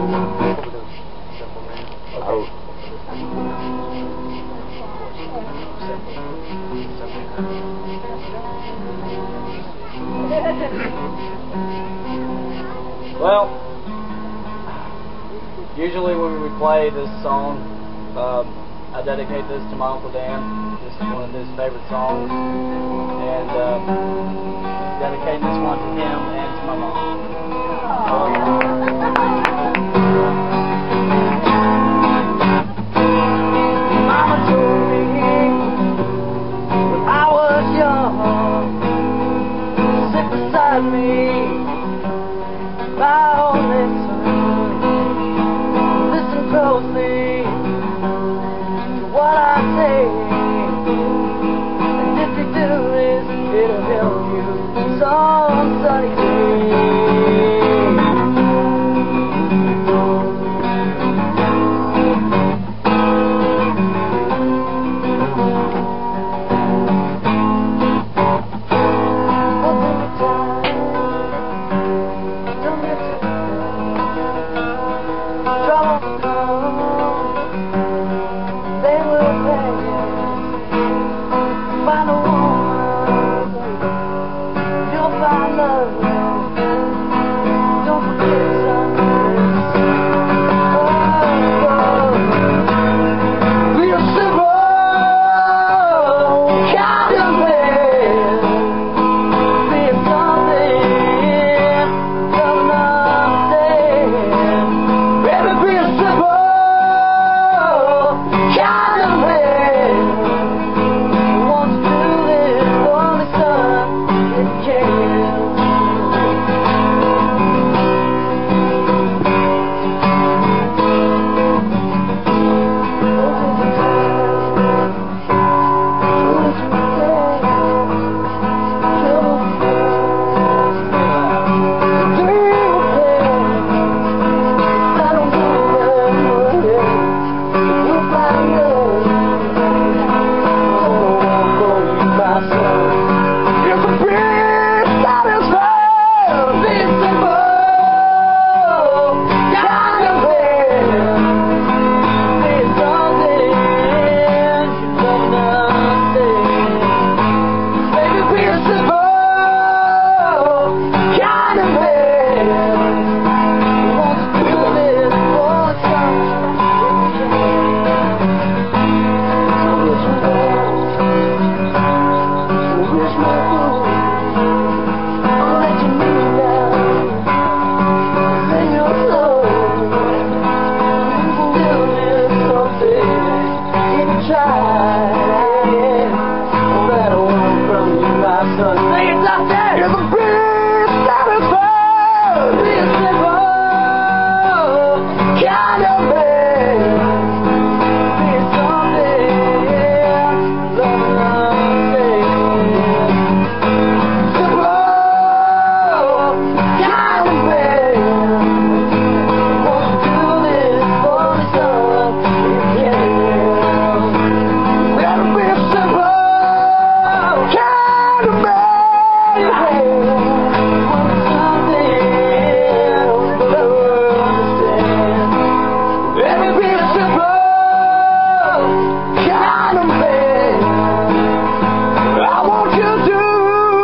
Oh. Well, usually when we play this song, I dedicate this to my Uncle Dan. This is one of his favorite songs, and dedicating this one to him and to my mom. Mama told me when I was young, sit beside me, my only son. Listen closely to what I say, and if you do this, it'll help you some sunny day.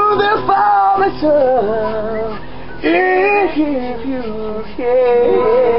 If you care.